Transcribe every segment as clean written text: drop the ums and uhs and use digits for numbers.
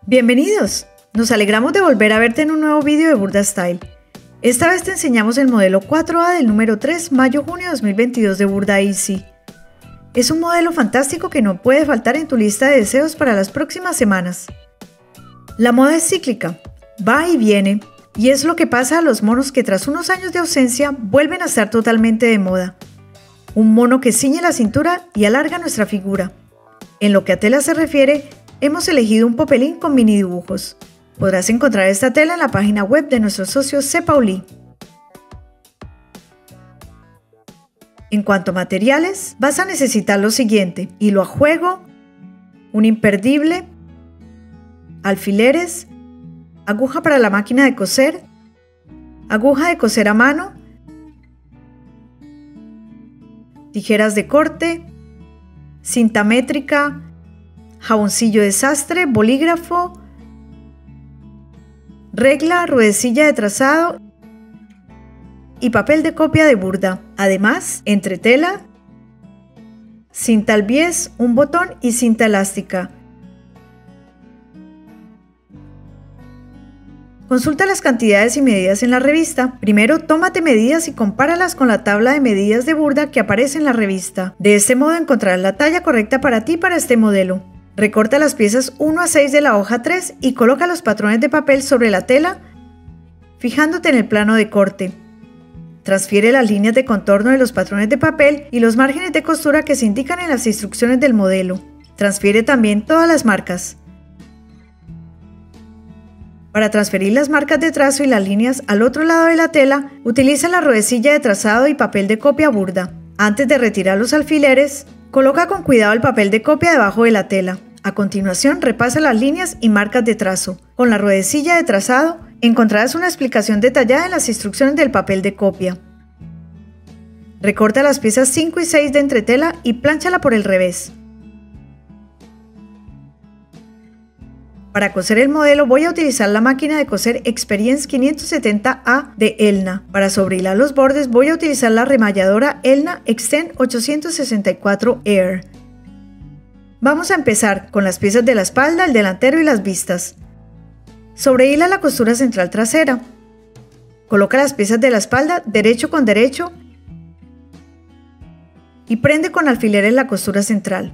Bienvenidos, nos alegramos de volver a verte en un nuevo vídeo de Burda Style. Esta vez te enseñamos el modelo 4A del número 3, mayo-junio 2022 de Burda Easy. Es un modelo fantástico que no puede faltar en tu lista de deseos para las próximas semanas. La moda es cíclica, va y viene, y es lo que pasa a los monos que tras unos años de ausencia vuelven a estar totalmente de moda. Un mono que ciñe la cintura y alarga nuestra figura. En lo que a tela se refiere, hemos elegido un popelín con mini dibujos. Podrás encontrar esta tela en la página web de nuestro socio C. Pauli. En cuanto a materiales, vas a necesitar lo siguiente: hilo a juego, un imperdible, alfileres, aguja para la máquina de coser, aguja de coser a mano, tijeras de corte, cinta métrica, jaboncillo de sastre, bolígrafo, regla, ruedecilla de trazado y papel de copia de Burda. Además, entretela, cinta al bies, un botón y cinta elástica. Consulta las cantidades y medidas en la revista. Primero, tómate medidas y compáralas con la tabla de medidas de Burda que aparece en la revista. De este modo encontrarás la talla correcta para ti para este modelo. Recorta las piezas 1 a 6 de la hoja 3 y coloca los patrones de papel sobre la tela, fijándote en el plano de corte. Transfiere las líneas de contorno de los patrones de papel y los márgenes de costura que se indican en las instrucciones del modelo. Transfiere también todas las marcas. Para transferir las marcas de trazo y las líneas al otro lado de la tela, utiliza la ruedecilla de trazado y papel de copia Burda. Antes de retirar los alfileres, coloca con cuidado el papel de copia debajo de la tela. A continuación, repasa las líneas y marcas de trazo. Con la ruedecilla de trazado, encontrarás una explicación detallada en las instrucciones del papel de copia. Recorta las piezas 5 y 6 de entretela y plánchalas por el revés. Para coser el modelo voy a utilizar la máquina de coser Experience 570A de Elna. Para sobrehilar los bordes voy a utilizar la remalladora Elna Extend 864 Air. Vamos a empezar con las piezas de la espalda, el delantero y las vistas. Sobrehila la costura central trasera. Coloca las piezas de la espalda derecho con derecho y prende con alfileres la costura central.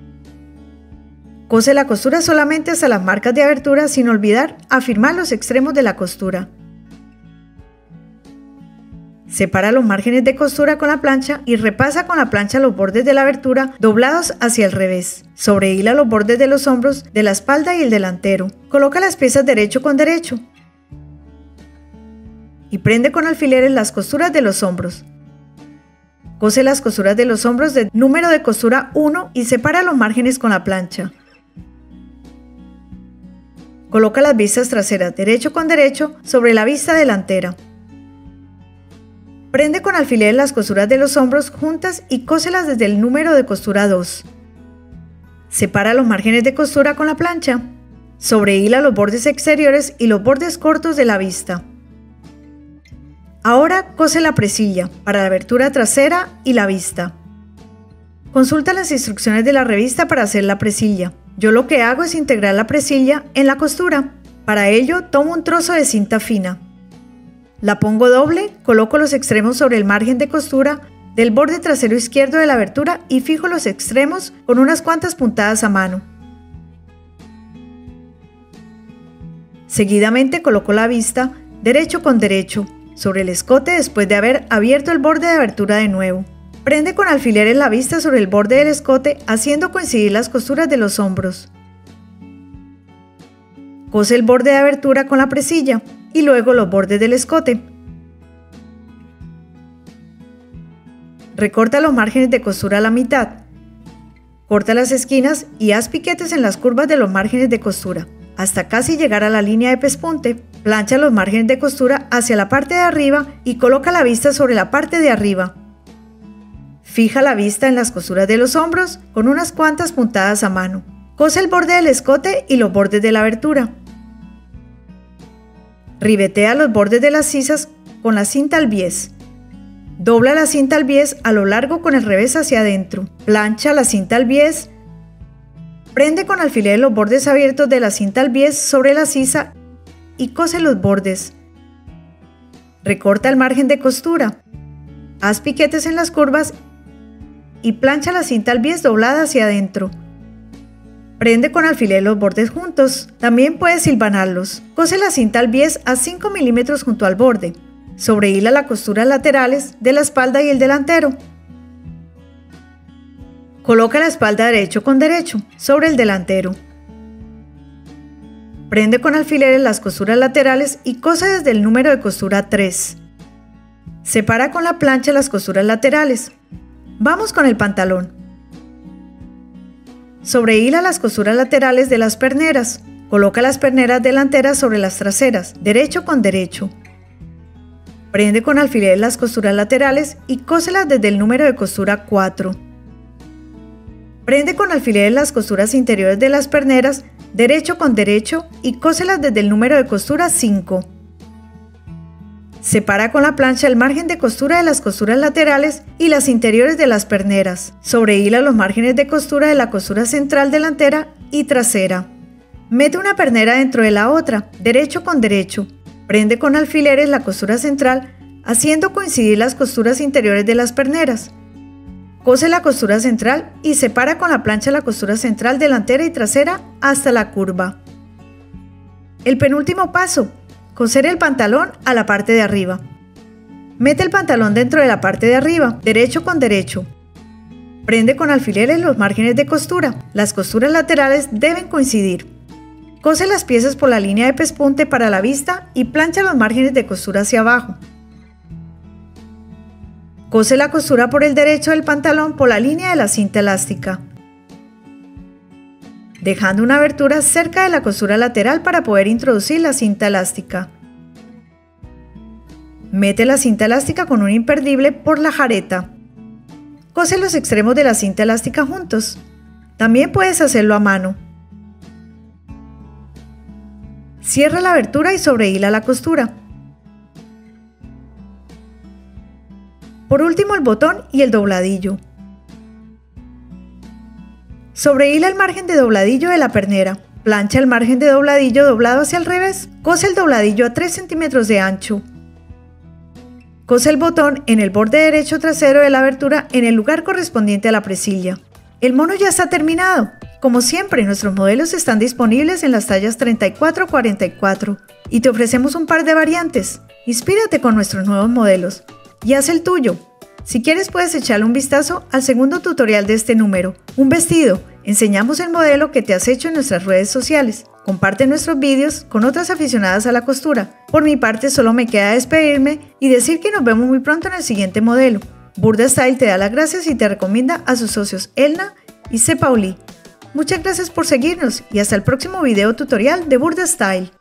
Cose la costura solamente hasta las marcas de abertura sin olvidar afirmar los extremos de la costura. Separa los márgenes de costura con la plancha y repasa con la plancha los bordes de la abertura doblados hacia el revés. Sobrehila los bordes de los hombros, de la espalda y el delantero. Coloca las piezas derecho con derecho y prende con alfileres las costuras de los hombros. Cose las costuras de los hombros del número de costura 1 y separa los márgenes con la plancha. Coloca las vistas traseras derecho con derecho sobre la vista delantera. Prende con alfileres las costuras de los hombros juntas y cóselas desde el número de costura 2. Separa los márgenes de costura con la plancha. Sobrehila los bordes exteriores y los bordes cortos de la vista. Ahora cose la presilla para la abertura trasera y la vista. Consulta las instrucciones de la revista para hacer la presilla. Yo lo que hago es integrar la presilla en la costura. Para ello tomo un trozo de cinta fina. La pongo doble, coloco los extremos sobre el margen de costura del borde trasero izquierdo de la abertura y fijo los extremos con unas cuantas puntadas a mano. Seguidamente coloco la vista derecho con derecho sobre el escote después de haber abierto el borde de abertura de nuevo. Prende con alfileres la vista sobre el borde del escote haciendo coincidir las costuras de los hombros. Cose el borde de abertura con la presilla y luego los bordes del escote. Recorta los márgenes de costura a la mitad. Corta las esquinas y haz piquetes en las curvas de los márgenes de costura, hasta casi llegar a la línea de pespunte. Plancha los márgenes de costura hacia la parte de arriba y coloca la vista sobre la parte de arriba. Fija la vista en las costuras de los hombros con unas cuantas puntadas a mano. Cose el borde del escote y los bordes de la abertura. Ribetea los bordes de las sisas con la cinta al bies. Dobla la cinta al bies a lo largo con el revés hacia adentro. Plancha la cinta al bies Prende con alfileres los bordes abiertos de la cinta al bies sobre la sisa y cose los bordes. Recorta el margen de costura. Haz piquetes en las curvas y plancha la cinta al bies doblada hacia adentro. Prende con alfileres los bordes juntos. También puedes hilvanarlos. Cose la cinta al bies a 5 milímetros junto al borde. Sobrehila las costuras laterales de la espalda y el delantero. Coloca la espalda derecho con derecho sobre el delantero. Prende con alfileres las costuras laterales y cose desde el número de costura 3. Separa con la plancha las costuras laterales. Vamos con el pantalón. Sobrehila las costuras laterales de las perneras. Coloca las perneras delanteras sobre las traseras, derecho con derecho. Prende con alfileres las costuras laterales y cóselas desde el número de costura 4. Prende con alfileres las costuras interiores de las perneras, derecho con derecho, y cóselas desde el número de costura 5. Separa con la plancha el margen de costura de las costuras laterales y las interiores de las perneras. Sobrehila los márgenes de costura de la costura central delantera y trasera. Mete una pernera dentro de la otra, derecho con derecho. Prende con alfileres la costura central, haciendo coincidir las costuras interiores de las perneras. Cose la costura central y separa con la plancha la costura central delantera y trasera hasta la curva. El penúltimo paso. Coser el pantalón a la parte de arriba. Mete el pantalón dentro de la parte de arriba, derecho con derecho. Prende con alfileres los márgenes de costura. Las costuras laterales deben coincidir. Cose las piezas por la línea de pespunte para la vista y plancha los márgenes de costura hacia abajo. Cose la costura por el derecho del pantalón por la línea de la cinta elástica, dejando una abertura cerca de la costura lateral para poder introducir la cinta elástica. Mete la cinta elástica con un imperdible por la jareta. Cose los extremos de la cinta elástica juntos. También puedes hacerlo a mano. Cierra la abertura y sobrehila la costura. Por último, el botón y el dobladillo. Sobrehila el margen de dobladillo de la pernera. Plancha el margen de dobladillo doblado hacia el revés. Cose el dobladillo a 3 centímetros de ancho. Cose el botón en el borde derecho trasero de la abertura en el lugar correspondiente a la presilla. El mono ya está terminado. Como siempre, nuestros modelos están disponibles en las tallas 34-44 y te ofrecemos un par de variantes. Inspírate con nuestros nuevos modelos y haz el tuyo. Si quieres puedes echarle un vistazo al segundo tutorial de este número, un vestido. Enseñamos el modelo que te has hecho en nuestras redes sociales. Comparte nuestros vídeos con otras aficionadas a la costura. Por mi parte solo me queda despedirme y decir que nos vemos muy pronto en el siguiente modelo. Burda Style te da las gracias y te recomienda a sus socios Elna y C. Pauli. Muchas gracias por seguirnos y hasta el próximo video tutorial de Burda Style.